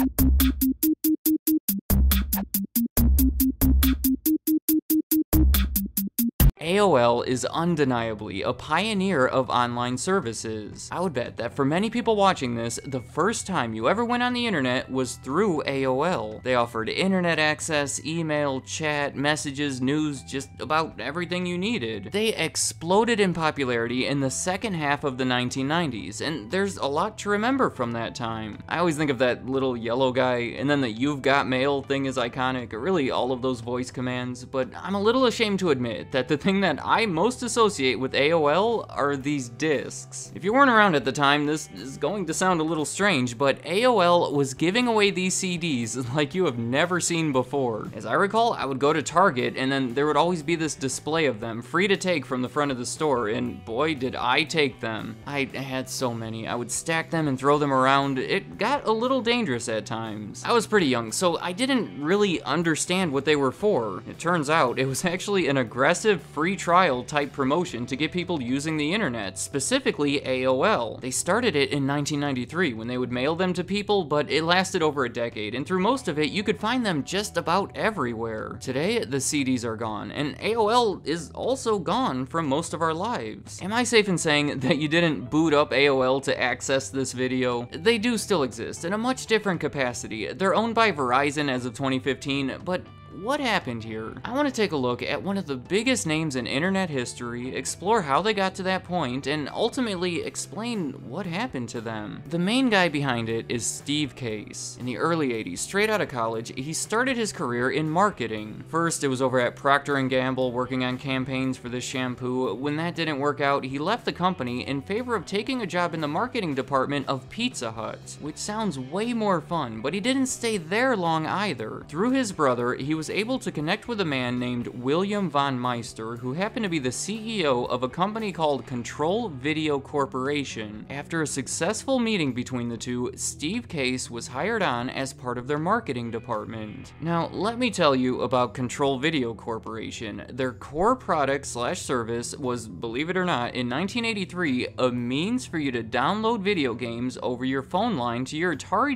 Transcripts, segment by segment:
AOL is undeniably a pioneer of online services. I would bet that for many people watching this, the first time you ever went on the internet was through AOL. They offered internet access, email, chat, messages, news, just about everything you needed. They exploded in popularity in the second half of the 1990s, and there's a lot to remember from that time. I always think of that little yellow guy, and then the "You've Got Mail" thing is iconic, really all of those voice commands, but I'm a little ashamed to admit that the thing that I most associate with AOL are these discs. If you weren't around at the time, this is going to sound a little strange, but AOL was giving away these CDs like you have never seen before. As I recall, I would go to Target and then there would always be this display of them, free to take from the front of the store, and boy did I take them. I had so many. I would stack them and throw them around. It got a little dangerous at times. I was pretty young, so I didn't really understand what they were for. It turns out it was actually an aggressive free trial type promotion to get people using the internet, specifically AOL. They started it in 1993 when they would mail them to people, but it lasted over a decade, and through most of it you could find them just about everywhere. Today, the CDs are gone, and AOL is also gone from most of our lives. Am I safe in saying that you didn't boot up AOL to access this video? They do still exist in a much different capacity. They're owned by Verizon as of 2015, but what happened here? I want to take a look at one of the biggest names in internet history, explore how they got to that point, and ultimately explain what happened to them. The main guy behind it is Steve Case. In the early 80s, straight out of college, he started his career in marketing. First, it was over at Procter & Gamble working on campaigns for this shampoo. When that didn't work out, he left the company in favor of taking a job in the marketing department of Pizza Hut, which sounds way more fun, but he didn't stay there long either. Through his brother, he was able to connect with a man named William Von Meister, who happened to be the CEO of a company called Control Video Corporation. After a successful meeting between the two, Steve Case was hired on as part of their marketing department. Now, let me tell you about Control Video Corporation. Their core product slash service was, believe it or not, in 1983, a means for you to download video games over your phone line to your Atari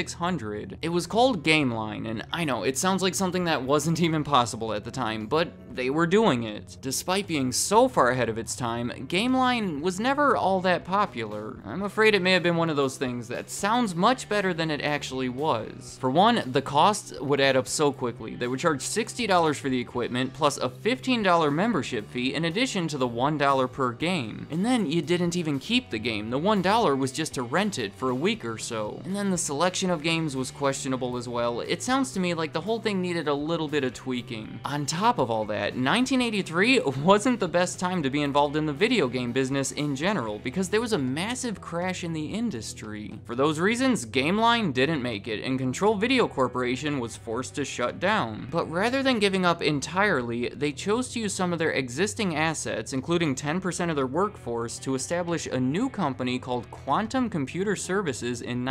2600. It was called GameLine, and I know, it sounds like something that wasn't even possible at the time, but they were doing it. Despite being so far ahead of its time, GameLine was never all that popular. I'm afraid it may have been one of those things that sounds much better than it actually was. For one, the costs would add up so quickly. They would charge $60 for the equipment, plus a $15 membership fee in addition to the $1 per game. And then you didn't even keep the game. The $1 was just to rent it for a week or so. And then the selection of games was questionable as well. It sounds to me like the whole thing needed a little bit of tweaking. On top of all that, 1983 wasn't the best time to be involved in the video game business in general, because there was a massive crash in the industry. For those reasons, GameLine didn't make it, and Control Video Corporation was forced to shut down. But rather than giving up entirely, they chose to use some of their existing assets, including 10% of their workforce, to establish a new company called Quantum Computer Services in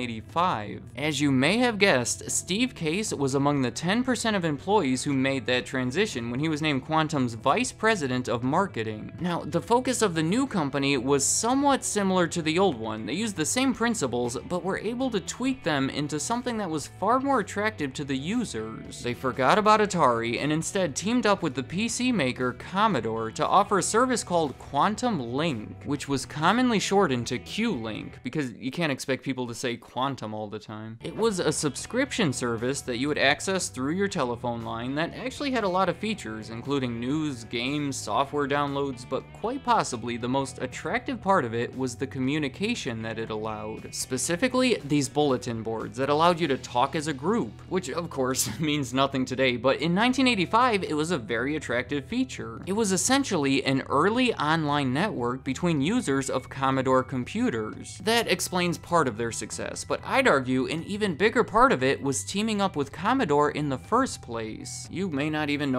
1985. As you may have guessed, Steve Case was among the 10% of employees who made that transition when he was named Quantum's Vice President of Marketing. Now, the focus of the new company was somewhat similar to the old one. They used the same principles, but were able to tweak them into something that was far more attractive to the users. They forgot about Atari and instead teamed up with the PC maker Commodore to offer a service called Quantum Link, which was commonly shortened to Q-Link, because you can't expect people to say quantum all the time. It was a subscription service that you would access through your telephone line that actually had a lot of features, including news, games, software downloads, but quite possibly the most attractive part of it was the communication that it allowed. Specifically, these bulletin boards that allowed you to talk as a group, which of course means nothing today, but in 1985 it was a very attractive feature. It was essentially an early online network between users of Commodore computers. That explains part of their success, but I'd argue an even bigger part of it was teaming up with Commodore in the first place. You may not even know that name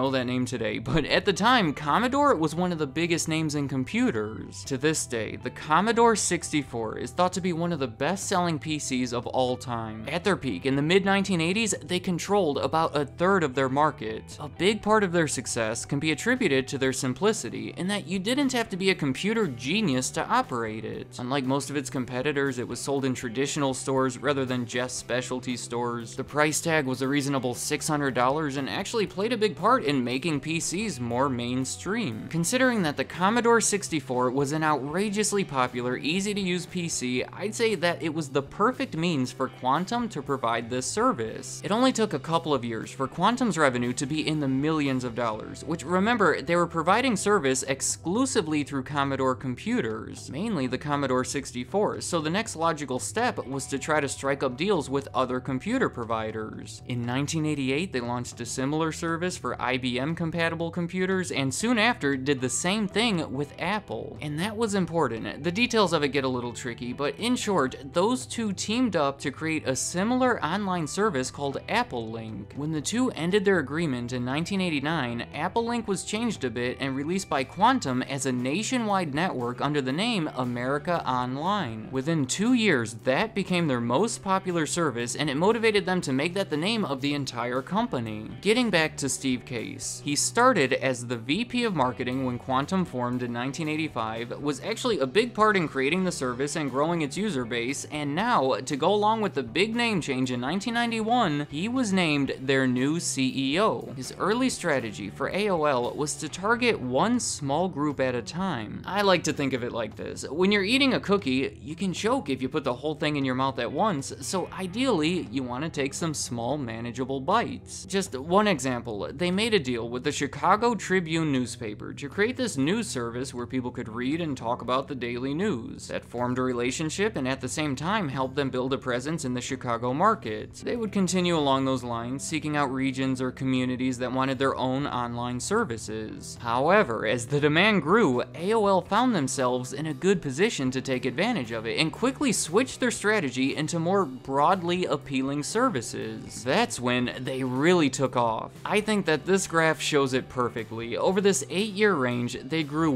today, but at the time, Commodore was one of the biggest names in computers. To this day, the Commodore 64 is thought to be one of the best-selling PCs of all time. At their peak, in the mid-1980s, they controlled about a third of their market. A big part of their success can be attributed to their simplicity, in that you didn't have to be a computer genius to operate it. Unlike most of its competitors, it was sold in traditional stores rather than just specialty stores. The price tag was a reasonable $600 and actually played a big part in making PCs more mainstream. Considering that the Commodore 64 was an outrageously popular, easy-to-use PC, I'd say that it was the perfect means for Quantum to provide this service. It only took a couple of years for Quantum's revenue to be in the millions of dollars, which, remember, they were providing service exclusively through Commodore computers, mainly the Commodore 64, so the next logical step was to try to strike up deals with other computer providers. In 1988, they launched a similar service for IBM-compatible computers, and soon after did the same thing with Apple. And that was important. The details of it get a little tricky, but in short, those two teamed up to create a similar online service called Apple Link. When the two ended their agreement in 1989, Apple Link was changed a bit and released by Quantum as a nationwide network under the name America Online. Within 2 years, that became their most popular service, and it motivated them to make that the name of the entire company. Getting back to Steve Case, he started as the VP of Marketing when Quantum formed in 1985, was actually a big part in creating the service and growing its user base, and now, to go along with the big name change in 1991, he was named their new CEO. His early strategy for AOL was to target one small group at a time. I like to think of it like this. When you're eating a cookie, you can choke if you put the whole thing in your mouth at once, so ideally, you want to take some small, manageable bites. Just one example, they made a deal with the Chicago Tribune newspaper to create this news service where people could read and talk about the daily news. That formed a relationship and at the same time helped them build a presence in the Chicago market. They would continue along those lines, seeking out regions or communities that wanted their own online services. However, as the demand grew, AOL found themselves in a good position to take advantage of it and quickly switched their strategy into more broadly appealing services. That's when they really took off. I think that this graph shows it perfectly. Over this 8-year range, they grew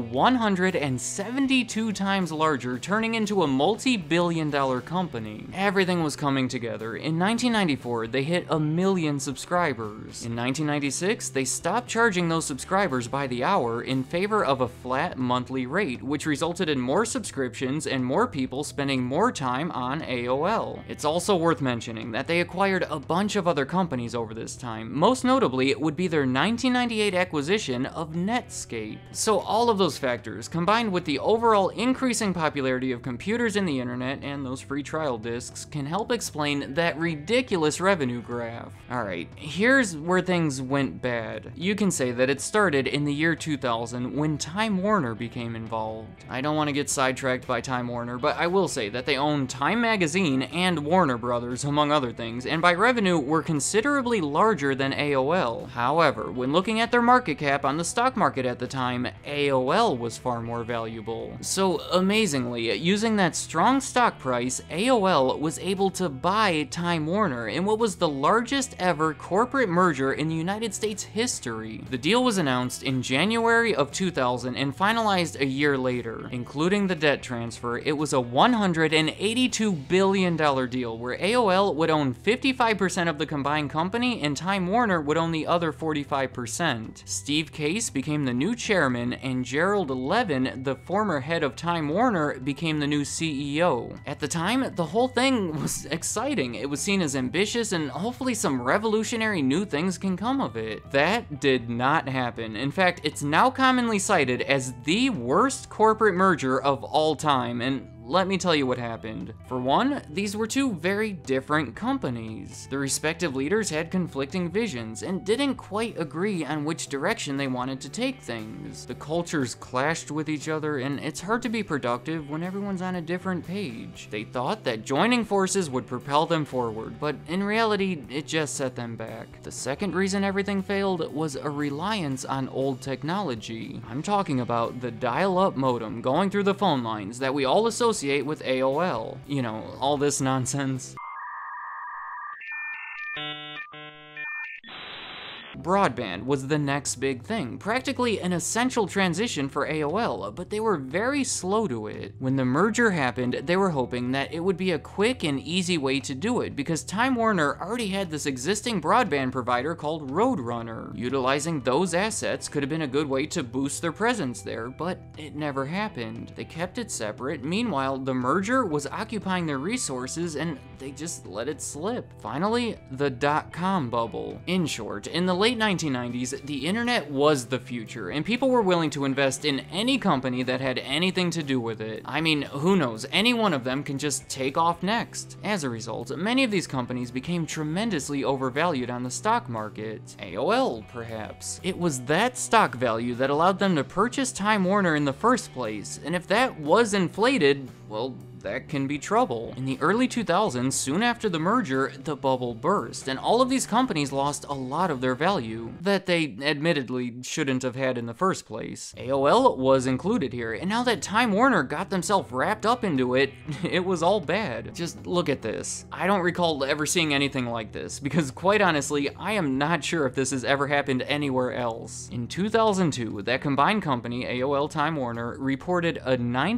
172 times larger, turning into a multi-billion-dollar company. Everything was coming together. In 1994, they hit 1 million subscribers. In 1996, they stopped charging those subscribers by the hour in favor of a flat monthly rate, which resulted in more subscriptions and more people spending more time on AOL. It's also worth mentioning that they acquired a bunch of other companies over this time. Most notably would be their 1998 acquisition of Netscape. So all of those factors, combined with the overall increasing popularity of computers and the internet and those free trial discs, can help explain that ridiculous revenue graph. Alright, here's where things went bad. You can say that it started in the year 2000 when Time Warner became involved. I don't want to get sidetracked by Time Warner, but I will say that they own Time Magazine and Warner Brothers, among other things, and by revenue were considerably larger than AOL. However, when looking at their market cap on the stock market at the time, AOL was far more valuable. So amazingly, using that strong stock price, AOL was able to buy Time Warner in what was the largest ever corporate merger in the United States history. The deal was announced in January of 2000 and finalized a year later. Including the debt transfer, it was a $182 billion deal where AOL would own 55% of the combined company and Time Warner would own the other 45%. Steve Case became the new chairman and Gerald Levin, the former head of Time Warner, became the new CEO. At the time, the whole thing was exciting. It was seen as ambitious and hopefully some revolutionary new things can come of it. That did not happen. In fact, it's now commonly cited as the worst corporate merger of all time, and let me tell you what happened. For one, these were two very different companies. The respective leaders had conflicting visions and didn't quite agree on which direction they wanted to take things. The cultures clashed with each other, and it's hard to be productive when everyone's on a different page. They thought that joining forces would propel them forward, but in reality, it just set them back. The second reason everything failed was a reliance on old technology. I'm talking about the dial-up modem going through the phone lines that we all associate with AOL. You know, all this nonsense. Broadband was the next big thing, practically an essential transition for AOL, but they were very slow to it. When the merger happened, they were hoping that it would be a quick and easy way to do it because Time Warner already had this existing broadband provider called Roadrunner. Utilizing those assets could have been a good way to boost their presence there, but it never happened. They kept it separate. Meanwhile, the merger was occupying their resources and they just let it slip. Finally, the dot-com bubble. In short, in the late 1990s, the internet was the future, and people were willing to invest in any company that had anything to do with it. I mean, who knows, any one of them can just take off next. As a result, many of these companies became tremendously overvalued on the stock market. AOL, perhaps. It was that stock value that allowed them to purchase Time Warner in the first place, and if that was inflated, well, that can be trouble. In the early 2000s, soon after the merger, the bubble burst, and all of these companies lost a lot of their value that they admittedly shouldn't have had in the first place. AOL was included here, and now that Time Warner got themselves wrapped up into it, it was all bad. Just look at this. I don't recall ever seeing anything like this, because quite honestly, I am not sure if this has ever happened anywhere else. In 2002, that combined company, AOL Time Warner, reported a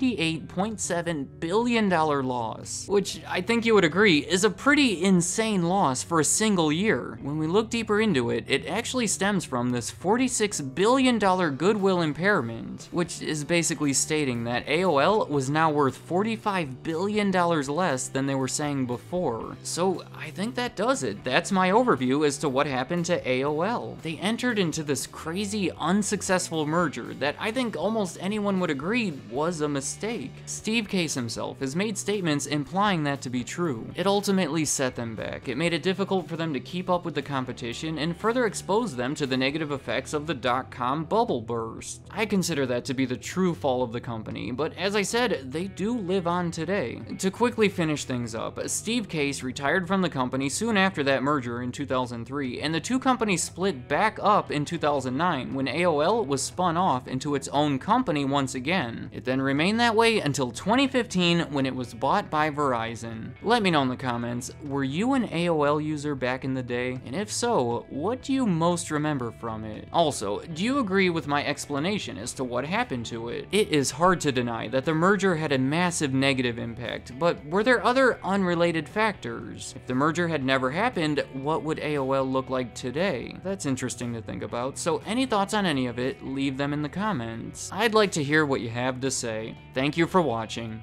$98.7 billion loss, which I think you would agree is a pretty insane loss for a single year. When we look deeper into it, it actually stems from this $46 billion goodwill impairment, which is basically stating that AOL was now worth $45 billion less than they were saying before. So I think that does it. That's my overview as to what happened to AOL. They entered into this crazy, unsuccessful merger that I think almost anyone would agree was a mistake. Steve Case himself has made statements implying that to be true. It ultimately set them back. It made it difficult for them to keep up with the competition and further exposed them to the negative effects of the dot-com bubble burst. I consider that to be the true fall of the company, but as I said, they do live on today. To quickly finish things up, Steve Case retired from the company soon after that merger in 2003, and the two companies split back up in 2009 when AOL was spun off into its own company once again. It then remained that way until 2015 when it was bought by Verizon. Let me know in the comments, were you an AOL user back in the day? And if so, what do you most remember from it? Also, do you agree with my explanation as to what happened to it? It is hard to deny that the merger had a massive negative impact, but were there other unrelated factors? If the merger had never happened, what would AOL look like today? That's interesting to think about, so any thoughts on any of it, leave them in the comments. I'd like to hear what you have to say. Thank you for watching.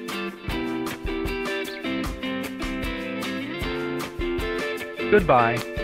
Goodbye.